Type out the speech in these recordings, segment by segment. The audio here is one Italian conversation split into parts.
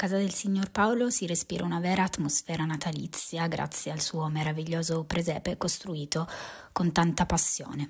casa del signor Paolo si respira una vera atmosfera natalizia grazie al suo meraviglioso presepe costruito con tanta passione.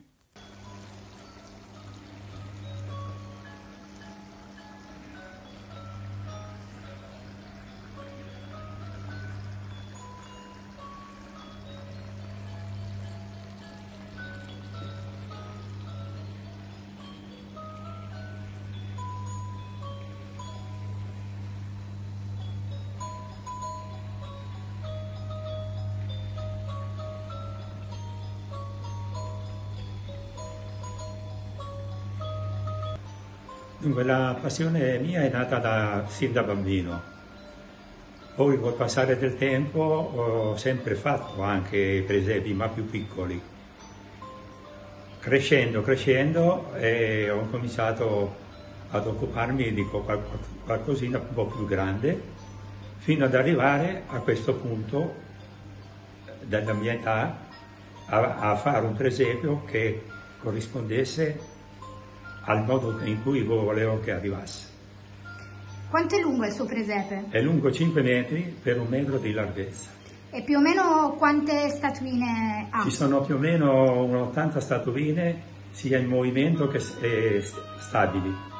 Dunque, la passione mia è nata sin da bambino, poi col passare del tempo ho sempre fatto anche presepi, ma più piccoli. Crescendo ho cominciato ad occuparmi di qualcosina un po' più grande, fino ad arrivare a questo punto della mia età a fare un presepio che corrispondesse al modo in cui volevo che arrivasse. Quanto è lungo il suo presepe? È lungo 5 metri per 1 metro di larghezza. E più o meno quante statuine ha? Ci sono più o meno 80 statuine, sia in movimento che stabili.